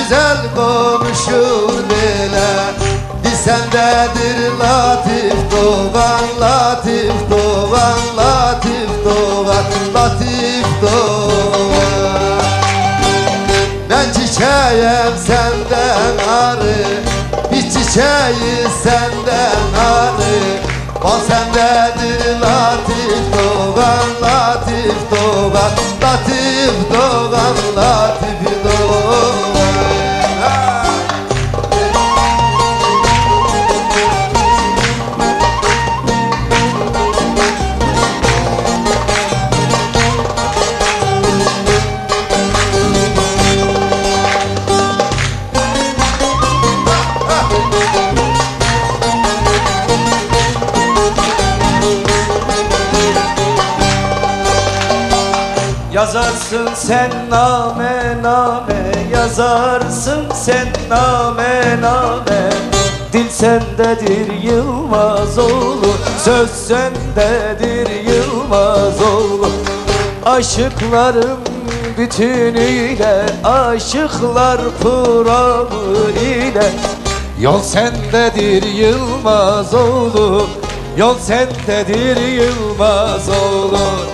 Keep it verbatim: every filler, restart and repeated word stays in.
güzel konuşur bile. Dil sendedir Latif Doğan, Latif Doğan, Latif Doğan, Latif Doğan. Ben çiçeğim senden arı, bir çiçeği senden arı. Bal sendedir Latif Doğan, Latif Doğan, Latif Doğan, Latif Doğan. Yazarsın sen name name, yazarsın sen name name. Dil sendedir Yılmazoğlu, söz sendedir Yılmazoğlu. Aşıklarım bütünüyle, aşıklar programı ile. Yol sendedir Yılmazoğlu, yol sendedir Yılmazoğlu.